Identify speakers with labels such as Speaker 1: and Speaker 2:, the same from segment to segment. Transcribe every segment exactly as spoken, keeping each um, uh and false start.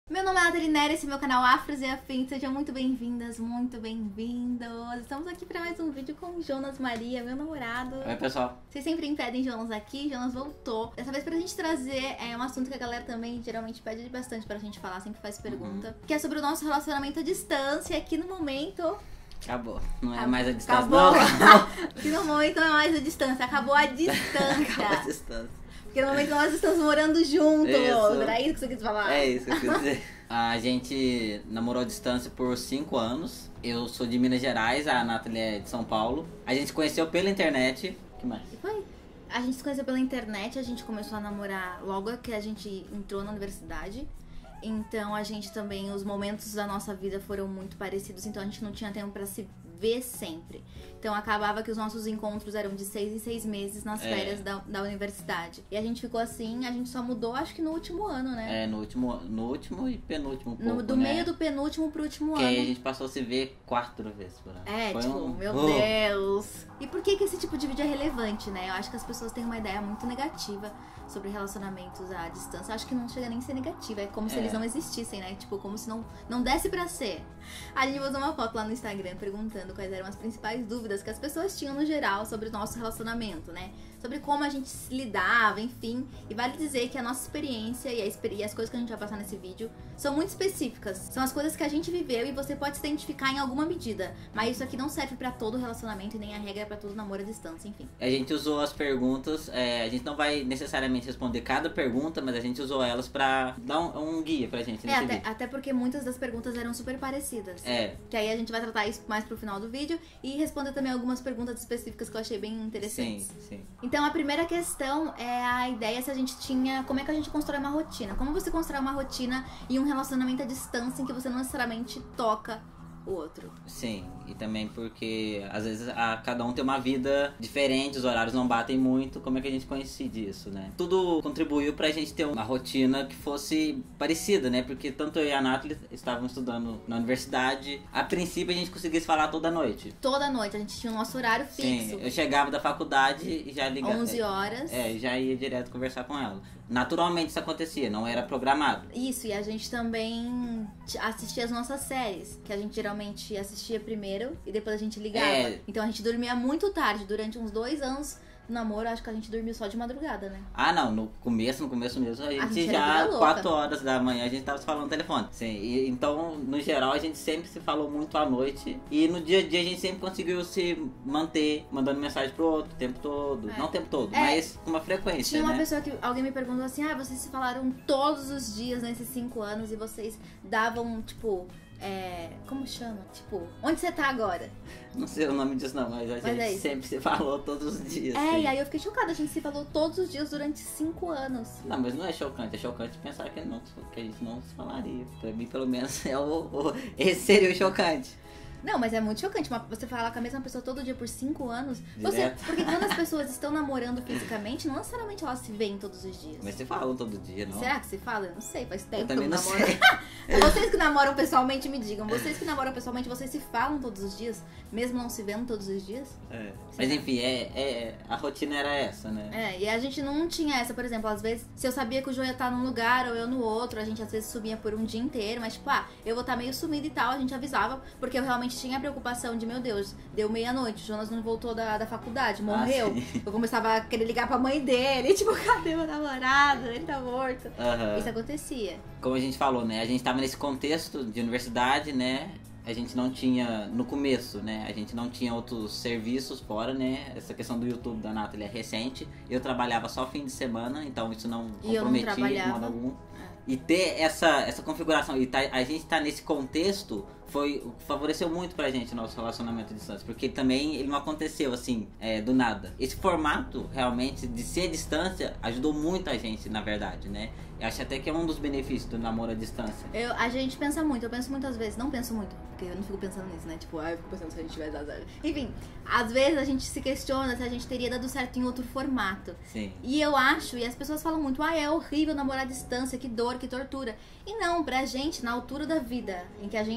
Speaker 1: Meu nome é Nathalie Nery, esse é meu canal Afros e Afins, sejam muito bem-vindas, muito bem-vindos. Estamos aqui para mais um vídeo com o Jonas Maria, meu namorado.
Speaker 2: Oi, pessoal.
Speaker 1: Vocês sempre impedem Jonas aqui, Jonas voltou. Dessa vez pra gente trazer é, um assunto que a galera também geralmente pede bastante pra gente falar, sempre faz pergunta. Uhum. Que é sobre o nosso relacionamento à distância, aqui no momento...
Speaker 2: Acabou, não é
Speaker 1: acabou.
Speaker 2: mais a distância,
Speaker 1: acabou.
Speaker 2: não.
Speaker 1: Aqui no momento não é mais a distância, acabou a distância.
Speaker 2: Acabou a distância.
Speaker 1: Porque no momento nós estamos morando juntos,
Speaker 2: isso.
Speaker 1: era isso que você quis falar?
Speaker 2: É isso que eu quis dizer. A gente namorou à distância por cinco anos. Eu sou de Minas Gerais, a Nathalie é de São Paulo. A gente se conheceu pela internet. O que mais?
Speaker 1: E foi? A gente se conheceu pela internet, a gente começou a namorar logo que a gente entrou na universidade. Então a gente também, os momentos da nossa vida foram muito parecidos, então a gente não tinha tempo pra se ver sempre. Então acabava que os nossos encontros eram de seis em seis meses nas
Speaker 2: É.
Speaker 1: férias da, da universidade. E a gente ficou assim, a gente só mudou acho que no último ano, né?
Speaker 2: É, no último, no último e penúltimo pouco,
Speaker 1: No, do
Speaker 2: né?
Speaker 1: meio do penúltimo pro último
Speaker 2: Que
Speaker 1: ano.
Speaker 2: aí a gente passou a se ver quatro vezes por ano.
Speaker 1: É,
Speaker 2: Foi
Speaker 1: tipo,
Speaker 2: um...
Speaker 1: meu
Speaker 2: Oh.
Speaker 1: Deus. E por que que esse tipo de vídeo é relevante, né? Eu acho que as pessoas têm uma ideia muito negativa sobre relacionamentos à distância. Eu acho que não chega nem a ser negativa, é como se
Speaker 2: É.
Speaker 1: eles não existissem, né? Tipo, como se não, não desse pra ser. A gente postou uma foto lá no Instagram perguntando quais eram as principais dúvidas que as pessoas tinham no geral sobre o nosso relacionamento, né? Sobre como a gente se lidava, enfim. E vale dizer que a nossa experiência e, a exper e as coisas que a gente vai passar nesse vídeo são muito específicas. São as coisas que a gente viveu e você pode se identificar em alguma medida. Mas isso aqui não serve pra todo relacionamento e nem a regra é pra todo namoro à distância, enfim.
Speaker 2: A gente usou as perguntas, é, a gente não vai necessariamente responder cada pergunta, mas a gente usou elas pra dar um, um guia pra gente
Speaker 1: É,
Speaker 2: nesse
Speaker 1: até,
Speaker 2: vídeo.
Speaker 1: até porque muitas das perguntas eram super parecidas.
Speaker 2: É.
Speaker 1: Que aí a gente vai tratar isso mais pro final do vídeo e responder também algumas perguntas específicas que eu achei bem interessantes.
Speaker 2: Sim, sim.
Speaker 1: Então a primeira questão é a ideia se a gente tinha... Como é que a gente constrói uma rotina? Como você constrói uma rotina e um relacionamento à distância em que você não necessariamente toca o outro?
Speaker 2: Sim, e também porque às vezes a, cada um tem uma vida diferente, os horários não batem muito, como é que a gente coincide isso, né? Tudo contribuiu pra gente ter uma rotina que fosse parecida, né? Porque tanto eu e a Nathalie estávamos estudando na universidade, a princípio a gente conseguia se falar toda noite.
Speaker 1: Toda noite, a gente tinha o nosso horário fixo.
Speaker 2: Sim, eu chegava da faculdade e já ligava.
Speaker 1: onze horas.
Speaker 2: É, já ia direto conversar com ela. Naturalmente isso acontecia, não era programado.
Speaker 1: Isso, e a gente também assistia as nossas séries, que a gente geralmente assistia primeiro e depois a gente ligava.
Speaker 2: É.
Speaker 1: Então a gente dormia muito tarde, durante uns dois anos do namoro, acho que a gente dormiu só de madrugada, né?
Speaker 2: Ah, não, no começo, no começo mesmo, a gente,
Speaker 1: gente era
Speaker 2: já,
Speaker 1: vida louca.
Speaker 2: quatro horas da manhã, a gente tava se falando no telefone. Sim, e, então, no geral, a gente sempre se falou muito à noite. E no dia a dia a gente sempre conseguiu se manter, mandando mensagem pro outro o tempo todo.
Speaker 1: É.
Speaker 2: Não o tempo todo,
Speaker 1: É.
Speaker 2: mas com uma frequência,
Speaker 1: Tinha uma
Speaker 2: né?
Speaker 1: pessoa que alguém me perguntou assim: ah, vocês se falaram todos os dias nesses cinco anos e vocês davam, tipo, é, como chama? Tipo, onde você tá agora?
Speaker 2: Não sei o nome disso não, mas a
Speaker 1: Mas
Speaker 2: gente
Speaker 1: é isso.
Speaker 2: sempre se falou todos os dias.
Speaker 1: É,
Speaker 2: sim.
Speaker 1: e aí eu fiquei chocada, a gente se falou todos os dias durante cinco anos.
Speaker 2: Não, mas não é chocante, é chocante pensar que, não, que a gente não se falaria. Pra mim, pelo menos, é o, o, esse seria o chocante.
Speaker 1: Não, mas é muito chocante uma- você falar com a mesma pessoa todo dia por cinco anos. Você,
Speaker 2: Direto.
Speaker 1: porque quando as pessoas estão namorando fisicamente, não necessariamente elas se veem todos os dias.
Speaker 2: Mas se falam todo dia, não?
Speaker 1: Será que se fala? Eu não sei, faz tempo
Speaker 2: Eu
Speaker 1: que eu
Speaker 2: também não
Speaker 1: namoro.
Speaker 2: sei.
Speaker 1: Vocês que namoram pessoalmente me digam, vocês que namoram pessoalmente, vocês se falam todos os dias, mesmo não se vendo todos os dias?
Speaker 2: É. Mas enfim, é, é, a rotina era essa, né?
Speaker 1: É, e a gente não tinha essa, por exemplo, às vezes, se eu sabia que o Jô ia estar num lugar ou eu no outro, a gente às vezes subia por um dia inteiro, mas tipo, ah, eu vou estar meio sumida e tal, a gente avisava, porque eu realmente tinha a preocupação de, meu Deus, deu meia-noite, o Jonas não voltou da, da faculdade, morreu.
Speaker 2: Ah, sim.
Speaker 1: Eu começava a querer ligar pra mãe dele, tipo, cadê meu namorado? Ele tá morto.
Speaker 2: Aham.
Speaker 1: Isso acontecia.
Speaker 2: Como a gente falou, né? A gente tava nesse contexto de universidade, né? A gente não tinha, no começo, né? A gente não tinha outros serviços fora, né? Essa questão do YouTube da Nathalie é recente. Eu trabalhava só fim de semana, então isso não
Speaker 1: E eu não
Speaker 2: comprometia de
Speaker 1: trabalhava.
Speaker 2: modo algum. E ter essa, essa configuração, e tá, a gente tá nesse contexto, foi favoreceu muito pra gente o nosso relacionamento à distância, porque também ele não aconteceu assim, é, do nada. Esse formato, realmente, de ser à distância, ajudou muito a gente, na verdade, né? Eu acho até que é um dos benefícios do namoro à distância.
Speaker 1: Eu, a gente pensa muito, eu penso muitas vezes, não penso muito, porque eu não fico pensando nisso, né? Tipo, ah, eu fico pensando se a gente tivesse dado certo. Enfim, às vezes a gente se questiona se a gente teria dado certo em outro formato.
Speaker 2: Sim.
Speaker 1: E eu acho, e as pessoas falam muito, ah, é horrível namorar à distância, que dor, que tortura. E não, pra gente, na altura da vida em que a gente tá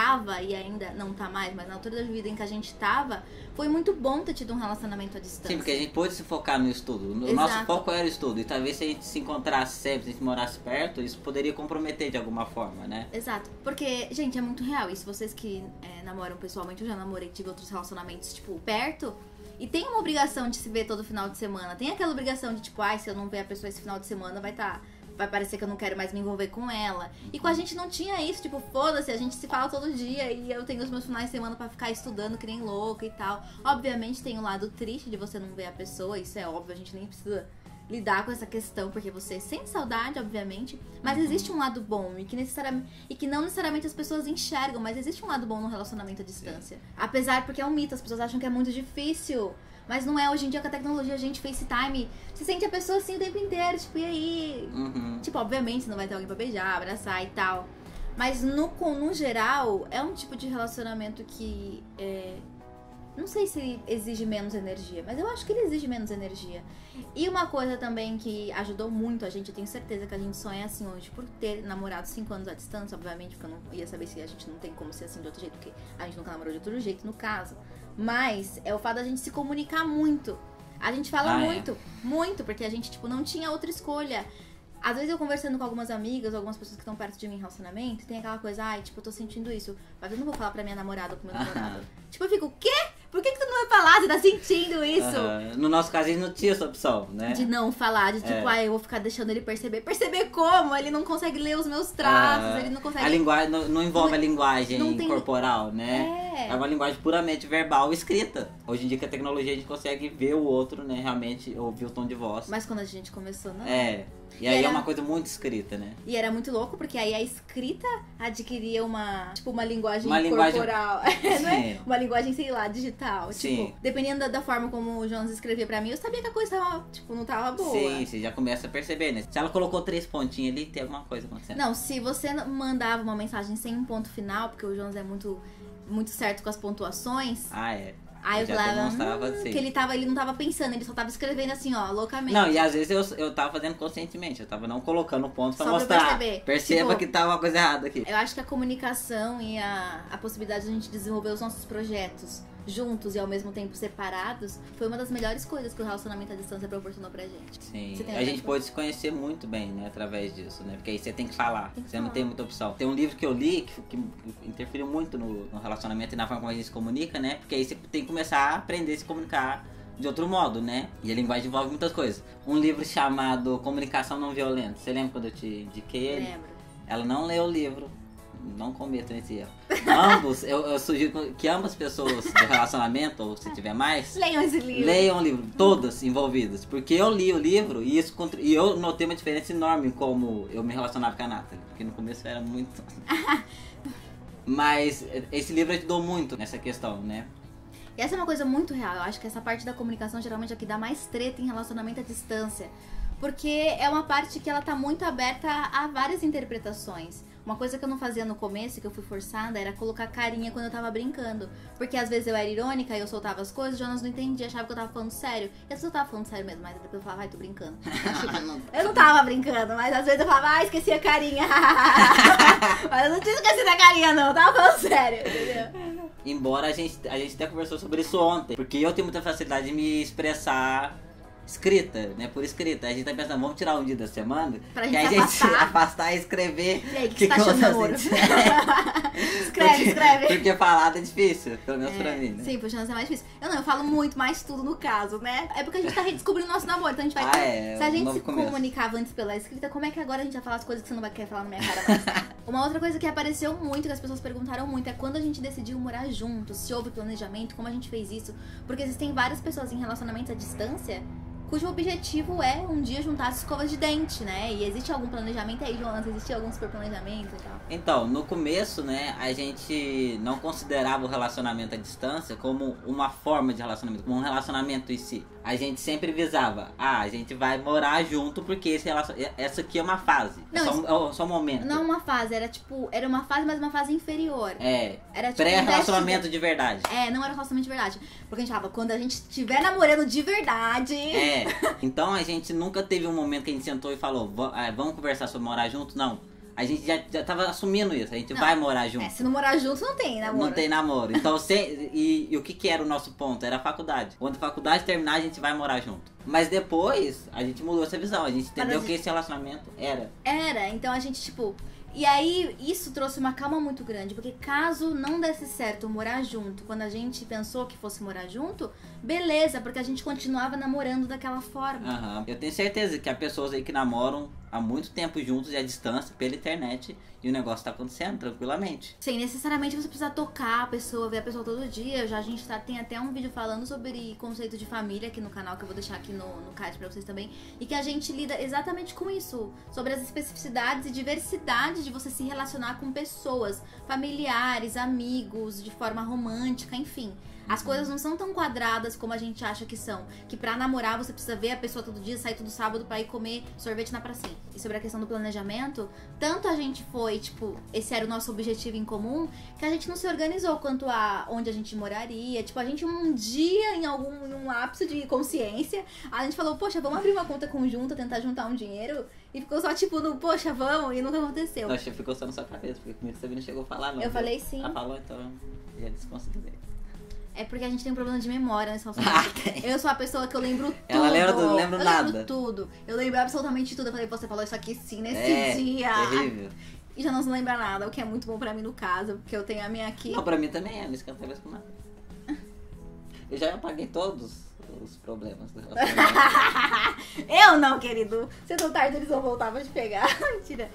Speaker 1: tava, e ainda não tá mais, mas na altura da vida em que a gente tava, foi muito bom ter tido um relacionamento à distância.
Speaker 2: Sim, porque a gente pôde se focar no estudo. O
Speaker 1: Exato.
Speaker 2: nosso foco era o estudo. E talvez se a gente se encontrasse sempre, se a gente morasse perto, isso poderia comprometer de alguma forma, né?
Speaker 1: Exato. Porque, gente, é muito real isso. Vocês que é, namoram pessoalmente, eu já namorei, tive outros relacionamentos, tipo, perto. E tem uma obrigação de se ver todo final de semana. Tem aquela obrigação de, tipo, ai, se eu não ver a pessoa esse final de semana, vai estar... Tá... vai parecer que eu não quero mais me envolver com ela. E com a gente não tinha isso, tipo, foda-se, a gente se fala todo dia e eu tenho os meus finais de semana pra ficar estudando que nem louca e tal. Obviamente tem o lado triste de você não ver a pessoa, isso é óbvio, a gente nem precisa lidar com essa questão, porque você sente saudade, obviamente, mas existe um lado bom e que, necessariamente, e que não necessariamente as pessoas enxergam, mas existe um lado bom no relacionamento à distância. Sim. Apesar, porque é um mito, as pessoas acham que é muito difícil. Mas não é, hoje em dia com a tecnologia, a gente FaceTime, você sente a pessoa assim o tempo inteiro, tipo, e aí?
Speaker 2: Uhum.
Speaker 1: Tipo, obviamente não vai ter alguém pra beijar, abraçar e tal. Mas no, no geral, é um tipo de relacionamento que, é, não sei se exige menos energia, mas eu acho que ele exige menos energia. E uma coisa também que ajudou muito a gente, eu tenho certeza que a gente sonha assim hoje, por ter namorado cinco anos à distância, obviamente, porque eu não ia saber se a gente não tem como ser assim de outro jeito, porque a gente nunca namorou de outro jeito, no caso. Mas é o fato da gente se comunicar muito. A gente fala
Speaker 2: ah,
Speaker 1: muito,
Speaker 2: é?
Speaker 1: muito, porque a gente, tipo, não tinha outra escolha. Às vezes eu conversando com algumas amigas, algumas pessoas que estão perto de mim em relacionamento, tem aquela coisa, ai, tipo, eu tô sentindo isso, mas eu não vou falar pra minha namorada ou pro meu namorado. Tipo, eu fico, o quê? Por que, que tu não vai falar? Você tá sentindo isso?
Speaker 2: Uh, no nosso caso, a gente não tinha essa opção, né?
Speaker 1: De não falar, de tipo,
Speaker 2: é.
Speaker 1: ai, eu vou ficar deixando ele perceber. Perceber como? Ele não consegue ler os meus traços, uh, ele não consegue...
Speaker 2: A linguagem não, não envolve não, a linguagem
Speaker 1: tem...
Speaker 2: corporal, né?
Speaker 1: É.
Speaker 2: É uma linguagem puramente verbal e escrita. Hoje em dia, com a tecnologia, a gente consegue ver o outro, né? Realmente, ouvir o tom de voz.
Speaker 1: Mas quando a gente começou, não.
Speaker 2: É. E, e aí era... é uma coisa muito escrita, né?
Speaker 1: E era muito louco, porque aí a escrita adquiria uma, tipo, uma linguagem
Speaker 2: uma
Speaker 1: corporal.
Speaker 2: Linguagem...
Speaker 1: não é? Uma linguagem, sei lá, digital.
Speaker 2: Sim.
Speaker 1: Tipo, dependendo da, da forma como o Jonas escrevia pra mim, eu sabia que a coisa tava, tipo, não tava boa.
Speaker 2: Sim, você já começa a perceber, né? Se ela colocou três pontinhos ali, tem alguma coisa acontecendo.
Speaker 1: Não, se você mandava uma mensagem sem um ponto final, porque o Jonas é muito, muito certo com as pontuações...
Speaker 2: Ah, é.
Speaker 1: Aí eu, eu falava hum,
Speaker 2: assim.
Speaker 1: que ele, tava, ele não tava pensando, ele só tava escrevendo assim, ó, loucamente.
Speaker 2: Não, e às vezes eu, eu tava fazendo conscientemente, eu tava não colocando ponto pra
Speaker 1: só
Speaker 2: mostrar.
Speaker 1: Pra perceber.
Speaker 2: Perceba
Speaker 1: tipo,
Speaker 2: que tá uma coisa errada aqui.
Speaker 1: Eu acho que a comunicação e a, a possibilidade de a gente desenvolver os nossos projetos juntos e ao mesmo tempo separados foi uma das melhores coisas que o relacionamento à distância proporcionou pra gente.
Speaker 2: Sim, a gente pôde se conhecer muito bem, né, através disso, né, porque aí você tem que falar, tem que você falar. Não tem muita opção. Tem um livro que eu li que, que interferiu muito no, no relacionamento e na forma como a gente se comunica, né, porque aí você tem que começar a aprender a se comunicar de outro modo, né, e a linguagem envolve muitas coisas. Um livro chamado Comunicação Não Violenta, você lembra quando eu te indiquei ele?
Speaker 1: Lembro.
Speaker 2: Ela não leu o livro. Não cometam esse erro. Ambos, eu, eu sugiro que ambas pessoas do relacionamento, ou se tiver mais,
Speaker 1: leiam esse livro.
Speaker 2: Leiam o livro, todas envolvidas. Porque eu li o livro e isso e eu notei uma diferença enorme em como eu me relacionava com a Nathalie. Porque no começo era muito. Mas esse livro ajudou muito nessa questão, né?
Speaker 1: E essa é uma coisa muito real. Eu acho que essa parte da comunicação geralmente é que dá mais treta em relacionamento à distância. Porque é uma parte que ela tá muito aberta a várias interpretações. Uma coisa que eu não fazia no começo, que eu fui forçada, era colocar carinha quando eu tava brincando. Porque às vezes eu era irônica e eu soltava as coisas, o Jonas não entendia, achava que eu tava falando sério. E às vezes eu tava falando sério mesmo, mas depois eu falava, ai, tô brincando. Eu não tava brincando, mas às vezes eu falava, ai, esqueci a carinha. Mas eu não tinha esquecido a carinha não, eu tava falando sério, entendeu?
Speaker 2: Embora a gente, a gente até conversou sobre isso ontem, porque eu tenho muita facilidade de me expressar escrita, né? Por escrita. A gente tá pensando, vamos tirar um dia da semana
Speaker 1: pra
Speaker 2: que
Speaker 1: gente
Speaker 2: a gente
Speaker 1: afastar.
Speaker 2: afastar e escrever.
Speaker 1: E aí, o que, que, que você tá achando do namoro? Escreve,
Speaker 2: porque,
Speaker 1: escreve.
Speaker 2: Porque falado é difícil, pelo menos
Speaker 1: é,
Speaker 2: pra mim, né?
Speaker 1: Sim, pro Jonas é mais difícil. Eu não, eu falo muito mais tudo no caso, né? É porque a gente tá redescobrindo o nosso namoro, então a gente vai...
Speaker 2: Ah, é,
Speaker 1: se a gente
Speaker 2: um
Speaker 1: se
Speaker 2: começo.
Speaker 1: comunicava antes pela escrita, como é que agora a gente vai falar as coisas que você não vai querer falar na minha cara mais? Uma outra coisa que apareceu muito, que as pessoas perguntaram muito, é quando a gente decidiu morar juntos, se houve planejamento, como a gente fez isso. Porque existem várias pessoas em relacionamentos à distância cujo objetivo é um dia juntar as escovas de dente, né? E existe algum planejamento aí, Jonas? Existe algum super planejamento e tal?
Speaker 2: Então, no começo, né, a gente não considerava o relacionamento à distância como uma forma de relacionamento, como um relacionamento em si. A gente sempre visava, ah, a gente vai morar junto porque esse relacion... essa aqui é uma fase,
Speaker 1: não,
Speaker 2: é, só,
Speaker 1: isso...
Speaker 2: é só um momento.
Speaker 1: Não uma fase, era tipo, era uma fase, mas uma fase inferior.
Speaker 2: É,
Speaker 1: era tipo
Speaker 2: pré-relacionamento de verdade.
Speaker 1: É, não era relacionamento de verdade. Porque a gente falava, quando a gente estiver namorando de verdade...
Speaker 2: É, então a gente nunca teve um momento que a gente sentou e falou, vamos conversar sobre morar junto, não. a gente já, já tava assumindo isso. A gente
Speaker 1: Não.
Speaker 2: vai morar junto.
Speaker 1: É, se não morar junto, não tem namoro.
Speaker 2: Não tem namoro. Então, se, e, e o que que era o nosso ponto? Era a faculdade. Quando a faculdade terminar, a gente vai morar junto. Mas depois, a gente mudou essa visão. A gente entendeu
Speaker 1: gente...
Speaker 2: que esse relacionamento era.
Speaker 1: Era, então a gente, tipo... E aí, isso trouxe uma calma muito grande, porque caso não desse certo morar junto, quando a gente pensou que fosse morar junto, beleza, porque a gente continuava namorando daquela forma.
Speaker 2: Uhum. Eu tenho certeza que há pessoas aí que namoram há muito tempo juntos e à distância, pela internet, e o negócio tá acontecendo tranquilamente.
Speaker 1: Sem necessariamente você precisar tocar a pessoa, ver a pessoa todo dia. Já a gente tá, tem até um vídeo falando sobre conceito de família aqui no canal, que eu vou deixar aqui no, no card pra vocês também. E que a gente lida exatamente com isso, sobre as especificidades e diversidade de você se relacionar com pessoas, familiares, amigos, de forma romântica, enfim. As coisas não são tão quadradas como a gente acha que são. Que pra namorar você precisa ver a pessoa todo dia, sair todo sábado pra ir comer sorvete na pracinha. E sobre a questão do planejamento, tanto a gente foi, tipo, esse era o nosso objetivo em comum, que a gente não se organizou quanto a onde a gente moraria. Tipo, a gente um dia, em algum em um ápice de consciência, a gente falou, poxa, vamos abrir uma conta conjunta, tentar juntar um dinheiro. E ficou só tipo no, poxa, vamos, e nunca aconteceu.
Speaker 2: Eu achei que ficou só na sua cabeça, porque comigo você não chegou a falar, não.
Speaker 1: Eu falei sim.
Speaker 2: Ela falou, então já desconsiderei.
Speaker 1: É porque a gente tem um problema de memória nesse relacionamento.
Speaker 2: Ah,
Speaker 1: eu sou a pessoa que eu lembro tudo.
Speaker 2: Ela lembra tudo, lembro
Speaker 1: eu
Speaker 2: nada.
Speaker 1: lembro tudo. Eu lembro absolutamente tudo. Eu falei, você falou isso aqui sim nesse
Speaker 2: é,
Speaker 1: dia.
Speaker 2: terrível.
Speaker 1: E já não se lembra nada, o que é muito bom pra mim no caso, porque eu tenho a minha aqui.
Speaker 2: Não, pra mim também é, não esquenta a cabeça com nada. Eu já apaguei todos os problemas do relacionamento.
Speaker 1: Eu não, querido. Se tão tarde eles vão voltar pra te pegar. Mentira.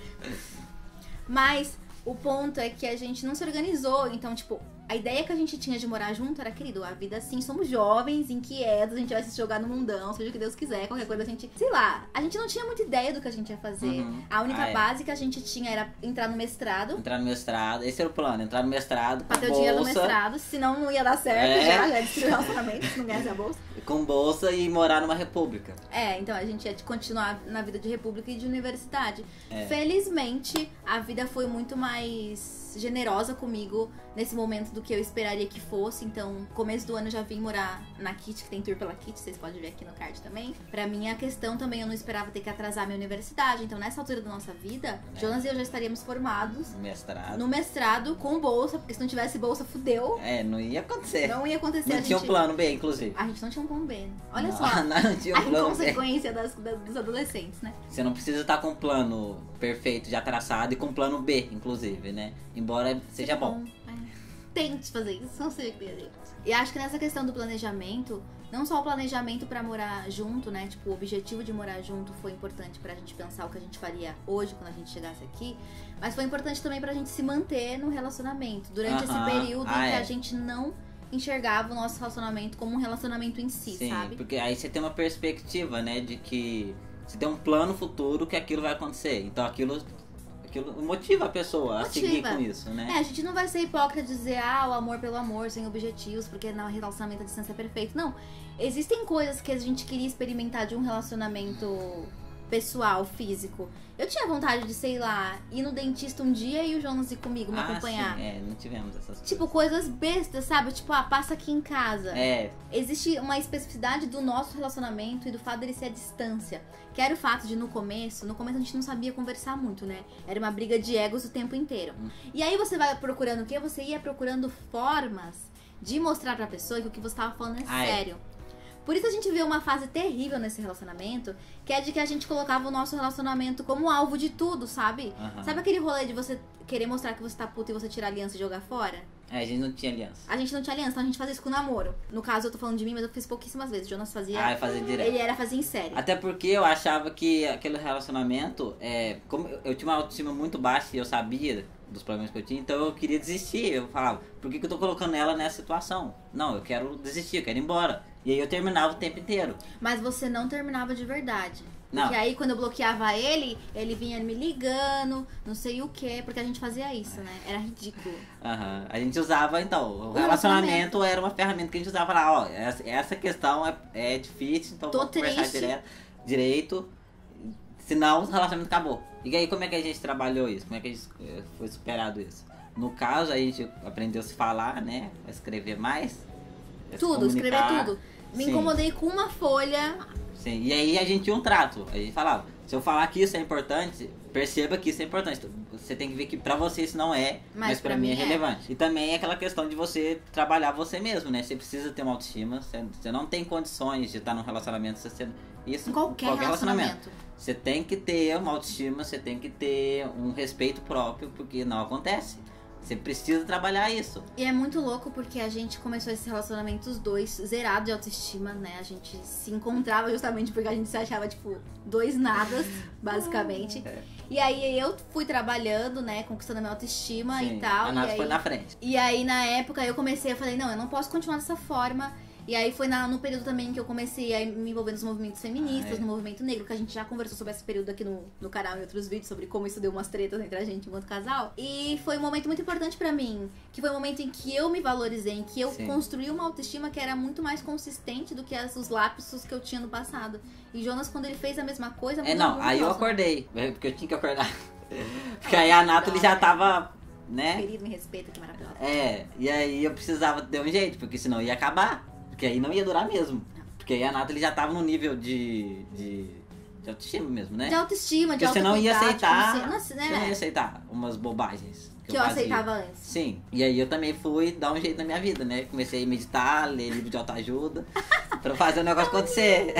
Speaker 1: Mas o ponto é que a gente não se organizou, então, tipo, a ideia que a gente tinha de morar junto era, querido, a vida assim, somos jovens, inquietos, a gente vai se jogar no mundão, seja o que Deus quiser, qualquer coisa a gente... Sei lá, a gente não tinha muita ideia do que a gente ia fazer.
Speaker 2: Uhum.
Speaker 1: A única
Speaker 2: ah, é.
Speaker 1: base que a gente tinha era entrar no mestrado.
Speaker 2: Entrar no mestrado, esse era o plano, entrar no mestrado com
Speaker 1: pra ter
Speaker 2: bolsa.
Speaker 1: dinheiro no mestrado, senão não ia dar certo,
Speaker 2: É.
Speaker 1: já, já destruiu o relacionamento, se não ganhasse a bolsa.
Speaker 2: Com bolsa e morar numa república.
Speaker 1: É, então a gente ia continuar na vida de república e de universidade.
Speaker 2: É.
Speaker 1: Felizmente, a vida foi muito mais generosa comigo nesse momento do que eu esperaria que fosse. Então, começo do ano eu já vim morar na Kit, que tem tour pela Kit, vocês podem ver aqui no card também. Pra mim, a questão também, eu não esperava ter que atrasar minha universidade. Então, nessa altura da nossa vida,
Speaker 2: É.
Speaker 1: Jonas e eu já estaríamos formados
Speaker 2: Mestrado.
Speaker 1: no mestrado com bolsa, porque se não tivesse bolsa, fudeu.
Speaker 2: É, não ia acontecer.
Speaker 1: Não ia acontecer.
Speaker 2: Não
Speaker 1: a
Speaker 2: tinha
Speaker 1: gente...
Speaker 2: um plano B, inclusive.
Speaker 1: A gente não tinha um plano B. Né? Olha
Speaker 2: não,
Speaker 1: só.
Speaker 2: Não, não tinha um
Speaker 1: A
Speaker 2: plano B.
Speaker 1: inconsequência das, das, dos adolescentes, né?
Speaker 2: Você não precisa estar com um plano perfeito, já traçado, e com um plano B, inclusive, né? Embora seja bom.
Speaker 1: É. Tente fazer isso, não sei o que dizer. E acho que nessa questão do planejamento, não só o planejamento pra morar junto, né? Tipo, o objetivo de morar junto foi importante pra gente pensar o que a gente faria hoje quando a gente chegasse aqui, mas foi importante também pra gente se manter no relacionamento durante
Speaker 2: Aham.
Speaker 1: esse período
Speaker 2: Ah,
Speaker 1: em que
Speaker 2: é.
Speaker 1: a gente não enxergava o nosso relacionamento como um relacionamento em si,
Speaker 2: Sim,
Speaker 1: sabe?
Speaker 2: porque aí você tem uma perspectiva, né, de que você tem um plano futuro que aquilo vai acontecer. Então aquilo, aquilo motiva a pessoa a seguir
Speaker 1: Motiva.
Speaker 2: com isso, né?
Speaker 1: É, a gente não vai ser hipócrita de dizer, ah, o amor pelo amor, sem objetivos, porque no relacionamento a distância é perfeito. Não. Existem coisas que a gente queria experimentar de um relacionamento pessoal, físico. Eu tinha vontade de, sei lá, ir no dentista um dia e o Jonas ir comigo, me
Speaker 2: ah,
Speaker 1: acompanhar.
Speaker 2: Sim, é, não tivemos essas
Speaker 1: Tipo,
Speaker 2: coisas.
Speaker 1: coisas bestas, sabe? Tipo, ah, passa aqui em casa.
Speaker 2: É,
Speaker 1: Existe uma especificidade do nosso relacionamento e do fato dele ser à distância. Que era o fato de, no começo, no começo a gente não sabia conversar muito, né? Era uma briga de egos o tempo inteiro.
Speaker 2: Hum.
Speaker 1: E aí você vai procurando o quê? Você ia procurando formas de mostrar pra pessoa que o que você tava falando é
Speaker 2: Ah, é.
Speaker 1: sério. Por isso a gente vê uma fase terrível nesse relacionamento, que é de que a gente colocava o nosso relacionamento como alvo de tudo, sabe?
Speaker 2: Aham.
Speaker 1: Sabe aquele rolê de você querer mostrar que você tá puto e você tirar a aliança e jogar fora?
Speaker 2: é, a gente não tinha aliança.
Speaker 1: A gente não tinha aliança, então a gente fazia isso com o namoro. No caso, eu tô falando de mim, mas eu fiz pouquíssimas vezes. O Jonas fazia...
Speaker 2: Ah, eu fazia direto.
Speaker 1: Ele era fazer em série.
Speaker 2: Até porque eu achava que aquele relacionamento, é, como eu, eu tinha uma autoestima muito baixa e eu sabia dos problemas que eu tinha, então eu queria desistir. Eu falava, por que, que eu tô colocando ela nessa situação? Não, eu quero desistir, eu quero ir embora. E aí eu terminava o tempo inteiro.
Speaker 1: Mas você não terminava de verdade.
Speaker 2: Não.
Speaker 1: Porque aí, quando eu bloqueava ele, ele vinha me ligando, não sei o quê, porque a gente fazia isso, né? Era ridículo.
Speaker 2: Aham. A gente usava, então, o relacionamento era uma ferramenta que a gente usava lá, ó, essa, essa questão é, é difícil, então
Speaker 1: Tô
Speaker 2: vamos conversar
Speaker 1: triste.
Speaker 2: direto, direito, senão o relacionamento acabou. E aí como é que a gente trabalhou isso? Como é que a gente eh, foi superado isso? No caso, a gente aprendeu a se falar, né? A escrever mais. a se
Speaker 1: Tudo, escrever
Speaker 2: comunicar.
Speaker 1: tudo. Me
Speaker 2: Sim.
Speaker 1: incomodei com uma folha.
Speaker 2: Sim, e aí a gente tinha um trato. A gente falava, se eu falar que isso é importante, perceba que isso é importante. Você tem que ver que pra você isso não é, mas, mas pra, pra mim é, é relevante. E também é aquela questão de você trabalhar você mesmo, né? Você precisa ter uma autoestima, você, você não tem condições de estar num relacionamento, você, isso,
Speaker 1: qualquer, qualquer relacionamento. relacionamento.
Speaker 2: Você tem que ter uma autoestima, você tem que ter um respeito próprio, porque não acontece. Você precisa trabalhar isso.
Speaker 1: E é muito louco porque a gente começou esse relacionamento os dois zerado de autoestima, né? A gente se encontrava justamente porque a gente se achava, tipo, dois nadas, basicamente. É. E aí eu fui trabalhando, né? Conquistando a minha autoestima. Sim, e tal.
Speaker 2: A Nath
Speaker 1: e aí,
Speaker 2: foi na frente.
Speaker 1: E aí, na época, eu comecei, eu falei, não, eu não posso continuar dessa forma. E aí foi na, no período também que eu comecei a me envolver nos movimentos feministas, ah, é. no movimento negro, que a gente já conversou sobre esse período aqui no, no canal e outros vídeos, sobre como isso deu umas tretas entre a gente enquanto casal. E foi um momento muito importante pra mim, que foi um momento em que eu me valorizei, em que eu Sim. construí uma autoestima que era muito mais consistente do que as, os lapsos que eu tinha no passado. E Jonas, quando ele fez a mesma coisa...
Speaker 2: É, não, aí eu acordei, porque eu tinha que acordar. Porque aí a Nathalie já tava... né?
Speaker 1: Querido, me respeita, que maravilhosa.
Speaker 2: É, e aí eu precisava ter um jeito, porque senão ia acabar. Porque aí não ia durar mesmo. Porque aí a Nathalie já tava no nível de, de, de autoestima mesmo, né?
Speaker 1: De autoestima, de
Speaker 2: Porque você não ia aceitar.
Speaker 1: Você, nossa, né?
Speaker 2: Você não ia aceitar umas bobagens.
Speaker 1: Que, que eu, eu aceitava antes.
Speaker 2: Sim. E aí eu também fui dar um jeito na minha vida, né? Comecei a meditar, ler livro de autoajuda. pra fazer o negócio acontecer.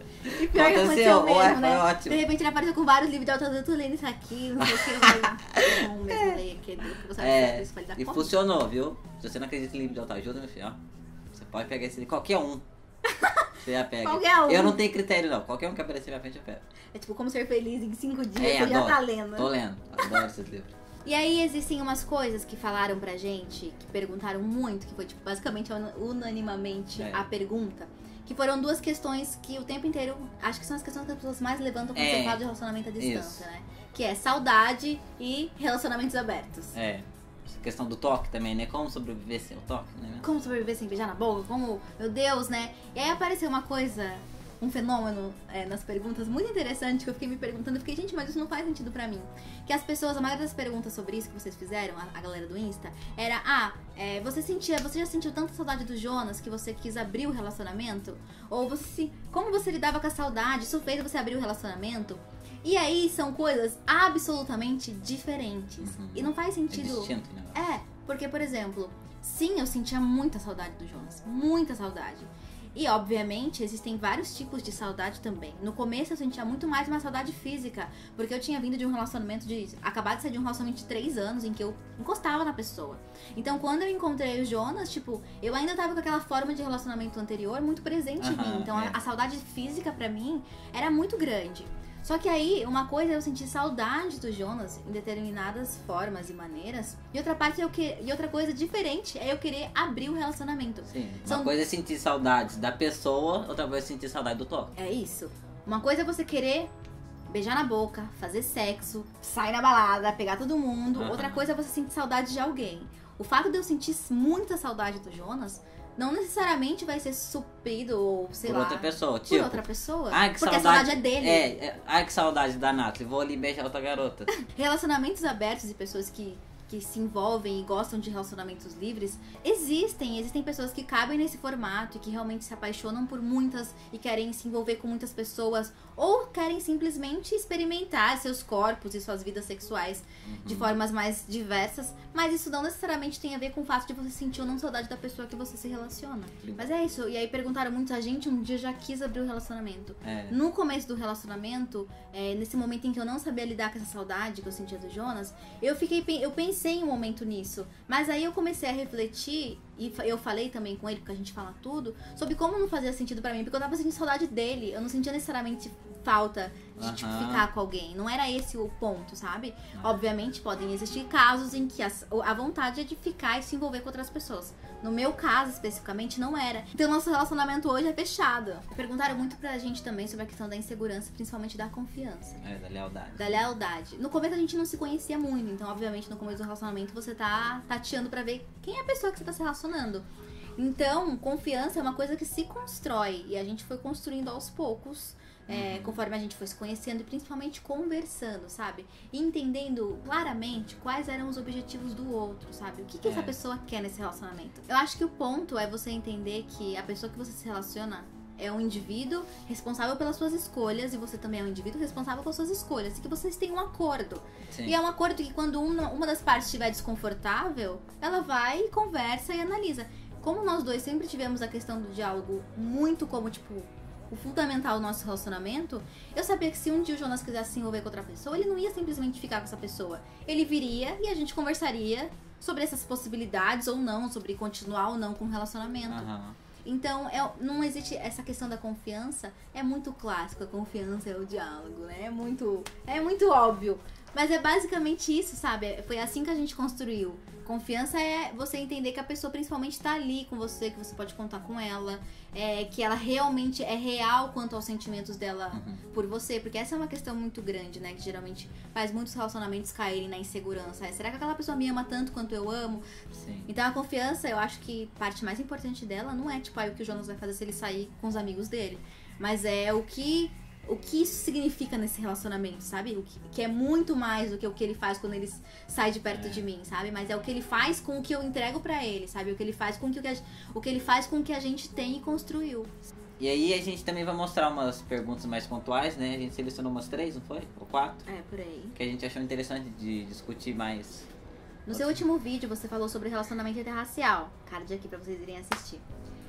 Speaker 1: E pior que aconteceu mesmo,
Speaker 2: Ué,
Speaker 1: né?
Speaker 2: ótimo.
Speaker 1: De repente ele apareceu com vários livros de autoajuda, eu tô lendo isso aqui, não sei o que. Eu falei, não, mesmo ler aquele livro, que você sabe
Speaker 2: é,
Speaker 1: isso,
Speaker 2: e funcionou, viu? Se você não acredita em livro de autoajuda, meu filho, ó, você pode pegar esse livro, qualquer um. Você já pega.
Speaker 1: Qualquer um.
Speaker 2: Eu não tenho critério, não. Qualquer um que aparecer na minha frente, eu pego.
Speaker 1: É tipo, como ser feliz em cinco dias,
Speaker 2: é,
Speaker 1: você
Speaker 2: adoro.
Speaker 1: já tá lendo.
Speaker 2: Tô lendo. Adoro esses livros.
Speaker 1: E aí existem umas coisas que falaram pra gente, que perguntaram muito, que foi tipo, basicamente, unanimamente é. a pergunta. Que foram duas questões que o tempo inteiro, acho que são as questões que as pessoas mais levantam quando é. você fala de relacionamento à distância, Isso. né? Que é saudade e relacionamentos abertos.
Speaker 2: É. Essa questão do toque também, né? Como sobreviver sem o toque, né?
Speaker 1: Como sobreviver sem beijar na boca? Como, meu Deus, né? E aí apareceu uma coisa, um fenômeno é, nas perguntas muito interessante que eu fiquei me perguntando. Eu fiquei, gente, mas isso não faz sentido pra mim. Que as pessoas, a maioria das perguntas sobre isso que vocês fizeram, a, a galera do Insta, era, ah, é, você sentia, você já sentiu tanta saudade do Jonas que você quis abrir o relacionamento? Ou você se, como você lidava com a saudade? Isso fez você abrir o relacionamento? E aí são coisas absolutamente diferentes. Uhum. E não faz sentido.
Speaker 2: É distinto, né?
Speaker 1: É, porque, por exemplo, sim, eu sentia muita saudade do Jonas. Muita saudade. E, obviamente, existem vários tipos de saudade também. No começo eu sentia muito mais uma saudade física, porque eu tinha vindo de um relacionamento de... Acabado de sair de um relacionamento de três anos, em que eu encostava na pessoa. Então, quando eu encontrei o Jonas, tipo, eu ainda tava com aquela forma de relacionamento anterior muito presente uhum, em mim. Então, é. a, a saudade física, pra mim, era muito grande. Só que aí, uma coisa é eu sentir saudade do Jonas em determinadas formas e maneiras, e outra parte é eu que... e outra coisa diferente é eu querer abrir o relacionamento.
Speaker 2: Sim, São... uma coisa é sentir saudades da pessoa, outra coisa é sentir saudade do toque.
Speaker 1: É isso. Uma coisa é você querer beijar na boca, fazer sexo, sair na balada, pegar todo mundo. Uhum. Outra coisa é você sentir saudade de alguém. O fato de eu sentir muita saudade do Jonas não necessariamente vai ser suprido ou, sei
Speaker 2: por
Speaker 1: lá...
Speaker 2: outra pessoa,
Speaker 1: por
Speaker 2: tipo...
Speaker 1: outra pessoa.
Speaker 2: Ai, que
Speaker 1: porque
Speaker 2: saudade,
Speaker 1: a saudade é dele.
Speaker 2: É, é, ai, que saudade da Nathalie, vou ali beijar outra garota.
Speaker 1: Relacionamentos abertos e pessoas que, que se envolvem e gostam de relacionamentos livres, existem. Existem pessoas que cabem nesse formato e que realmente se apaixonam por muitas e querem se envolver com muitas pessoas, ou querem simplesmente experimentar seus corpos e suas vidas sexuais uhum. de formas mais diversas, mas isso não necessariamente tem a ver com o fato de você sentir ou não saudade da pessoa que você se relaciona. Sim. Mas é isso, e aí perguntaram muito a gente, um dia já quis abrir o relacionamento.
Speaker 2: É.
Speaker 1: No começo do relacionamento, é, nesse momento em que eu não sabia lidar com essa saudade que eu sentia do Jonas, eu fiquei, eu pensei um momento nisso, mas aí eu comecei a refletir, e eu falei também com ele, porque a gente fala tudo, sobre como não fazia sentido pra mim, porque eu tava sentindo saudade dele, eu não sentia necessariamente falta de, uhum. tipo, ficar com alguém. Não era esse o ponto, sabe? Uhum. Obviamente, podem existir casos em que a, a vontade é de ficar e se envolver com outras pessoas. No meu caso, especificamente, não era. Então, nosso relacionamento hoje é fechado. Perguntaram muito pra gente também sobre a questão da insegurança, principalmente da confiança.
Speaker 2: É, da lealdade.
Speaker 1: Da lealdade. No começo, a gente não se conhecia muito. Então, obviamente, no começo do relacionamento, você tá tateando pra ver quem é a pessoa que você tá se relacionando. Então, confiança é uma coisa que se constrói. E a gente foi construindo aos poucos. É, conforme a gente foi se conhecendo e principalmente conversando, sabe? E entendendo claramente quais eram os objetivos do outro, sabe? O que, que é. essa pessoa quer nesse relacionamento. Eu acho que o ponto é você entender que a pessoa que você se relaciona é um indivíduo responsável pelas suas escolhas e você também é um indivíduo responsável pelas suas escolhas. E que vocês têm um acordo.
Speaker 2: Sim.
Speaker 1: E é um acordo que quando uma, uma das partes estiver desconfortável, ela vai, conversa e analisa. Como nós dois sempre tivemos a questão do diálogo muito como, tipo, o fundamental do nosso relacionamento, eu sabia que se um dia o Jonas quisesse se envolver com outra pessoa, ele não ia simplesmente ficar com essa pessoa. Ele viria e a gente conversaria sobre essas possibilidades ou não, sobre continuar ou não com o relacionamento.
Speaker 2: Uhum.
Speaker 1: Então, é, não existe essa questão da confiança, é muito clássico, a confiança é o diálogo, né? É muito, é muito óbvio. Mas é basicamente isso, sabe? Foi assim que a gente construiu. Confiança é você entender que a pessoa principalmente tá ali com você, que você pode contar com ela, é, que ela realmente é real quanto aos sentimentos dela
Speaker 2: Uhum.
Speaker 1: por você, porque essa é uma questão muito grande, né? Que geralmente faz muitos relacionamentos caírem na insegurança. É, será que aquela pessoa me ama tanto quanto eu amo?
Speaker 2: Sim.
Speaker 1: Então a confiança, eu acho que parte mais importante dela não é tipo aí o que o Jonas vai fazer se ele sair com os amigos dele, mas é o que o que isso significa nesse relacionamento, sabe? O que, que é muito mais do que o que ele faz quando ele sai de perto
Speaker 2: É.
Speaker 1: de mim, sabe? Mas é o que ele faz com o que eu entrego pra ele, sabe? O que ele faz com o que, a, o que ele faz com o que a gente tem e construiu.
Speaker 2: E aí a gente também vai mostrar umas perguntas mais pontuais, né? A gente selecionou umas três, não foi? Ou quatro?
Speaker 1: É, por aí.
Speaker 2: Que a gente achou interessante de discutir mais.
Speaker 1: No seu último vídeo, você falou sobre relacionamento interracial. Card aqui pra vocês irem assistir.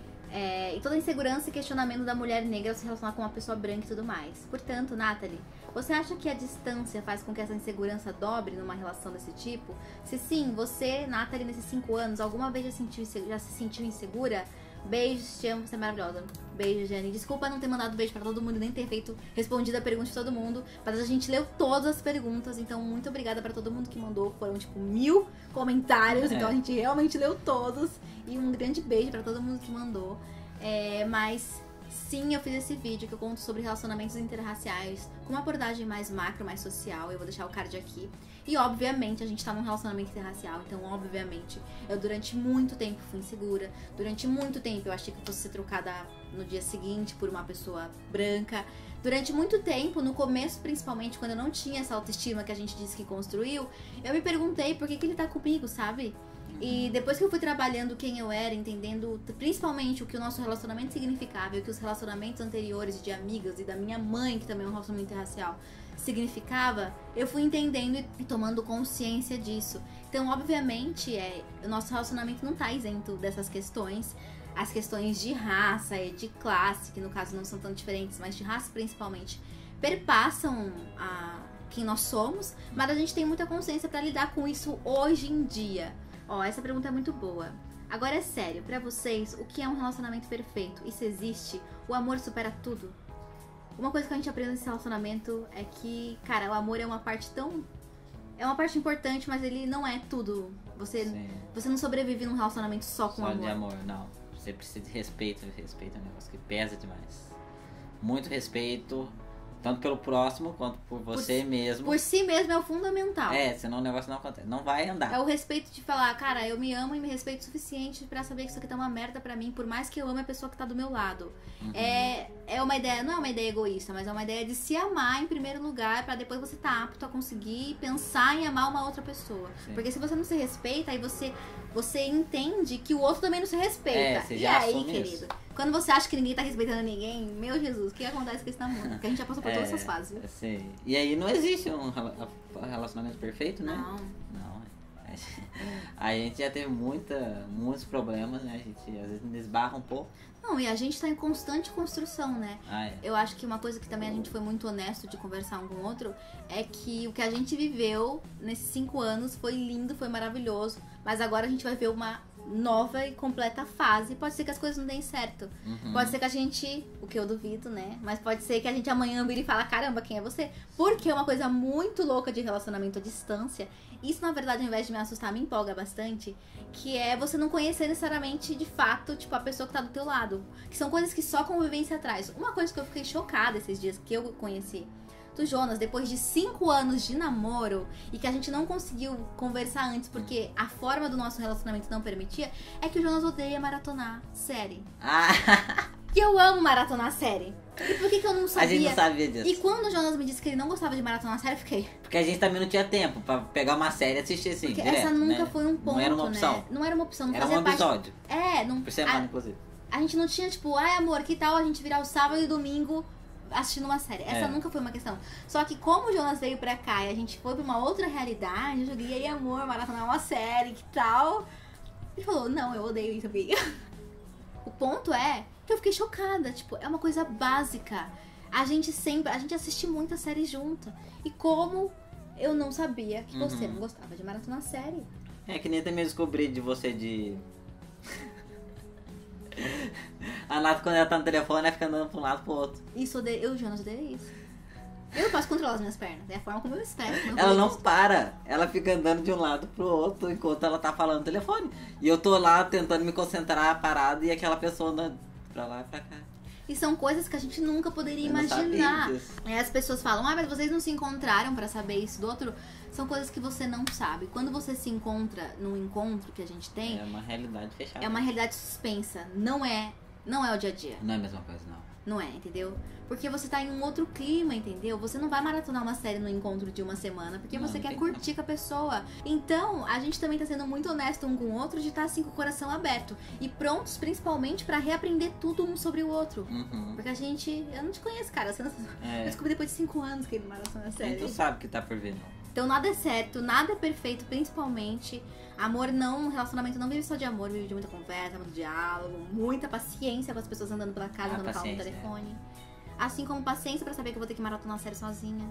Speaker 1: É, e toda a insegurança e questionamento da mulher negra ao se relacionar com uma pessoa branca e tudo mais. Portanto, Nathalie, você acha que a distância faz com que essa insegurança dobre numa relação desse tipo? Se sim, você, Nathalie, nesses cinco anos, alguma vez já, sentiu, já se sentiu insegura? Beijos, te amo, você é maravilhosa. Beijo, Jenny. Desculpa não ter mandado beijo pra todo mundo e nem ter feito respondido a pergunta de todo mundo. Mas a gente leu todas as perguntas, então muito obrigada pra todo mundo que mandou. Foram tipo mil comentários,
Speaker 2: É.
Speaker 1: então a gente realmente leu todos. E um grande beijo pra todo mundo que mandou. É, mas sim, eu fiz esse vídeo que eu conto sobre relacionamentos interraciais com uma abordagem mais macro, mais social. Eu vou deixar o card aqui. E obviamente a gente tá num relacionamento interracial, então obviamente eu durante muito tempo fui insegura. Durante muito tempo eu achei que eu fosse ser trocada no dia seguinte por uma pessoa branca. Durante muito tempo, no começo principalmente, quando eu não tinha essa autoestima que a gente disse que construiu, eu me perguntei por que, que ele tá comigo, sabe? E depois que eu fui trabalhando quem eu era, entendendo principalmente o que o nosso relacionamento significava e o que os relacionamentos anteriores de amigas e da minha mãe, que também é um relacionamento interracial, significava, eu fui entendendo e, e tomando consciência disso. Então, obviamente, é, o nosso relacionamento não tá isento dessas questões. As questões de raça e de classe, que no caso não são tão diferentes, mas de raça principalmente, perpassam a quem nós somos, mas a gente tem muita consciência pra lidar com isso hoje em dia. Ó, essa pergunta é muito boa. Agora é sério, pra vocês, o que é um relacionamento perfeito? E se existe, o amor supera tudo? Uma coisa que a gente aprende nesse relacionamento é que, cara, o amor é uma parte tão... É uma parte importante, mas ele não é tudo. Você,
Speaker 2: Sim.
Speaker 1: você não sobrevive num relacionamento só com
Speaker 2: Só
Speaker 1: amor.
Speaker 2: de amor, não. Você precisa de respeito. Respeito é um negócio que pesa demais. Muito respeito, tanto pelo próximo quanto por você
Speaker 1: Por-
Speaker 2: mesmo.
Speaker 1: Por si mesmo é o fundamental.
Speaker 2: É, senão o negócio não acontece. Não vai andar.
Speaker 1: É o respeito de falar, cara, eu me amo e me respeito o suficiente pra saber que isso aqui tá uma merda pra mim, por mais que eu ame a pessoa que tá do meu lado.
Speaker 2: Uhum.
Speaker 1: É, é uma ideia, não é uma ideia egoísta, mas é uma ideia de se amar em primeiro lugar, pra depois você tá apto a conseguir pensar em amar uma outra pessoa.
Speaker 2: Sim.
Speaker 1: Porque se você não se respeita, aí você, você entende que o outro também não se respeita.
Speaker 2: É, você
Speaker 1: e
Speaker 2: já
Speaker 1: aí,
Speaker 2: assume
Speaker 1: querido?
Speaker 2: isso.
Speaker 1: Quando você acha que ninguém tá respeitando ninguém, meu Jesus, o que acontece com esse namoro? Porque a gente já passou por todas essas fases, viu?
Speaker 2: Sim. E aí não existe um rela- relacionamento perfeito, né?
Speaker 1: Não.
Speaker 2: Não. A gente já teve muita, muitos problemas, né? A gente às vezes desbarra um pouco.
Speaker 1: Não, e a gente tá em constante construção, né?
Speaker 2: Ah, é.
Speaker 1: Eu acho que uma coisa que também a gente foi muito honesto de conversar um com o outro é que o que a gente viveu nesses cinco anos foi lindo, foi maravilhoso, mas agora a gente vai ver uma nova e completa fase. Pode ser que as coisas não deem certo.
Speaker 2: Uhum.
Speaker 1: Pode ser que a gente, o que eu duvido, né? Mas pode ser que a gente amanhã vire e fala, caramba, quem é você? Porque é uma coisa muito louca de relacionamento à distância. Isso, na verdade, ao invés de me assustar, me empolga bastante. Que é você não conhecer necessariamente, de fato, tipo, a pessoa que tá do teu lado. Que são coisas que só convivência traz. Uma coisa que eu fiquei chocada esses dias que eu conheci do Jonas, depois de cinco anos de namoro e que a gente não conseguiu conversar antes porque a forma do nosso relacionamento não permitia, é que o Jonas odeia maratonar série.
Speaker 2: Ah,
Speaker 1: E eu amo maratonar série. E por que que eu não
Speaker 2: a
Speaker 1: sabia?
Speaker 2: gente não sabia disso.
Speaker 1: E quando o Jonas me disse que ele não gostava de maratonar série, eu fiquei...
Speaker 2: Porque a gente também não tinha tempo pra pegar uma série e assistir assim,
Speaker 1: Porque
Speaker 2: direto,
Speaker 1: essa nunca
Speaker 2: né?
Speaker 1: foi um ponto,
Speaker 2: Não era uma
Speaker 1: né?
Speaker 2: opção.
Speaker 1: Não era uma opção, não
Speaker 2: Era um
Speaker 1: fazia parte...
Speaker 2: episódio.
Speaker 1: É, não...
Speaker 2: Por semana,
Speaker 1: a-
Speaker 2: inclusive.
Speaker 1: A gente não tinha, tipo, ai amor, que tal a gente virar o sábado e domingo assistindo uma série? Essa
Speaker 2: É.
Speaker 1: nunca foi uma questão. Só que como o Jonas veio pra cá e a gente foi pra uma outra realidade, eu joguei, e aí amor, maratonar uma série, que tal? Ele falou, não, eu odeio isso, amiga. O ponto é que eu fiquei chocada, tipo, é uma coisa básica. A gente sempre, a gente assiste muita série junto. E como eu não sabia que você
Speaker 2: Uhum.
Speaker 1: não gostava de maratonar série.
Speaker 2: É que nem também descobri de você de... A Nath, quando ela tá no telefone, ela fica andando pra um lado pro outro.
Speaker 1: Isso, eu, odeio, eu Jonas, odeio isso. Eu não posso controlar as minhas pernas. É a forma como eu espero.
Speaker 2: Ela não para, ela fica andando de um lado pro outro enquanto ela tá falando no telefone. E eu tô lá tentando me concentrar parado e aquela pessoa andando pra lá e pra cá.
Speaker 1: E são coisas que a gente nunca poderia
Speaker 2: Eu não
Speaker 1: imaginar.
Speaker 2: sabia disso.
Speaker 1: É, as pessoas falam, ah, mas vocês não se encontraram pra saber isso do outro. São coisas que você não sabe. Quando você se encontra num encontro que a gente tem,
Speaker 2: É uma realidade fechada.
Speaker 1: é uma realidade suspensa. Não é, não é o dia a dia.
Speaker 2: Não é a mesma coisa, não.
Speaker 1: Não é, entendeu? Porque você tá em um outro clima, entendeu? Você não vai maratonar uma série no encontro de uma semana, porque
Speaker 2: Não,
Speaker 1: você
Speaker 2: não
Speaker 1: quer
Speaker 2: tem
Speaker 1: curtir com a pessoa. Então, a gente também tá sendo muito honesto um com o outro de estar assim com o coração aberto. E prontos, principalmente, pra reaprender tudo um sobre o outro.
Speaker 2: Uhum.
Speaker 1: Porque a gente... Eu não te conheço, cara. Você não...
Speaker 2: É.
Speaker 1: Eu descobri depois de cinco anos que ele maratona a série.
Speaker 2: Nem tu sabe o que tá por vir, não.
Speaker 1: Então nada é certo, nada é perfeito, principalmente. Amor não, relacionamento não vive só de amor, vive de muita conversa, muito diálogo, muita paciência com as pessoas andando pela casa
Speaker 2: Ah,
Speaker 1: quando falam no
Speaker 2: paciência,
Speaker 1: telefone. Assim como paciência pra saber que eu vou ter que maratonar a série sozinha.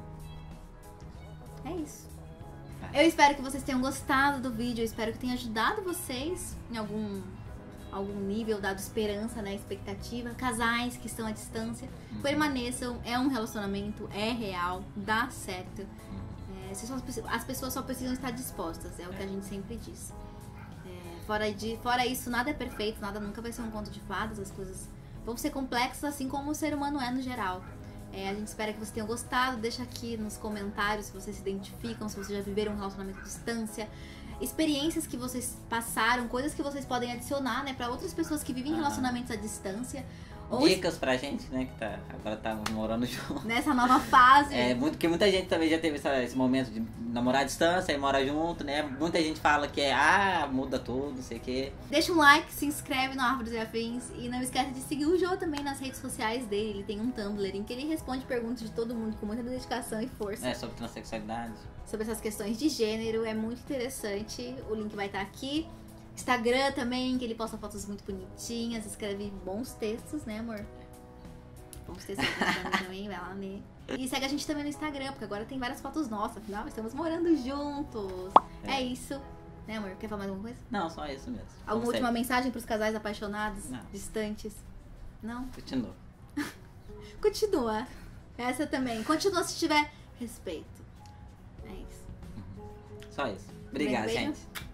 Speaker 1: É isso. Eu espero que vocês tenham gostado do vídeo, eu espero que tenha ajudado vocês em algum, algum nível, dado esperança, né, expectativa. Casais que estão à distância,
Speaker 2: Uhum.
Speaker 1: permaneçam, é um relacionamento, é real, dá certo. É, vocês só precisam- as pessoas só precisam estar dispostas, é o que a gente sempre diz. É, fora, de, fora isso, nada é perfeito, nada nunca vai ser um conto de fadas, as coisas vão ser complexas, assim como o ser humano é no geral. É, a gente espera que vocês tenham gostado, deixa aqui nos comentários se vocês se identificam, se vocês já viveram um relacionamento à distância, experiências que vocês passaram, coisas que vocês podem adicionar, né, para outras pessoas que vivem
Speaker 2: Aham.
Speaker 1: relacionamentos à distância. Ou
Speaker 2: Dicas pra gente, né, que tá, agora tá morando junto.
Speaker 1: nessa nova fase.
Speaker 2: É, muito, porque muita gente também já teve essa- esse momento de namorar à distância e mora junto, né? Muita gente fala que é, ah, muda tudo, não sei o quê.
Speaker 1: Deixa um like, se inscreve no Árvores e Afins e não esquece de seguir o Jô também nas redes sociais dele. Ele tem um Tumblr em que ele responde perguntas de todo mundo com muita dedicação e força
Speaker 2: É, sobre transexualidade.
Speaker 1: sobre essas questões de gênero. É muito interessante. O link vai estar aqui. Instagram também, que ele posta fotos muito bonitinhas, escreve bons textos, né, amor? Bons textos também, vai lá ler. E segue a gente também no Instagram, porque agora tem várias fotos nossas, afinal estamos morando juntos. É,
Speaker 2: É.
Speaker 1: isso. Né, amor? Quer falar mais alguma coisa?
Speaker 2: Não, só isso mesmo.
Speaker 1: Alguma
Speaker 2: Como
Speaker 1: última mensagem pros casais apaixonados,
Speaker 2: Não.
Speaker 1: distantes? Não?
Speaker 2: sempre. Continua.
Speaker 1: Continua. Essa também. Continua se tiver respeito. É isso.
Speaker 2: Só isso. Obrigado,
Speaker 1: Beijo, beijo.
Speaker 2: gente.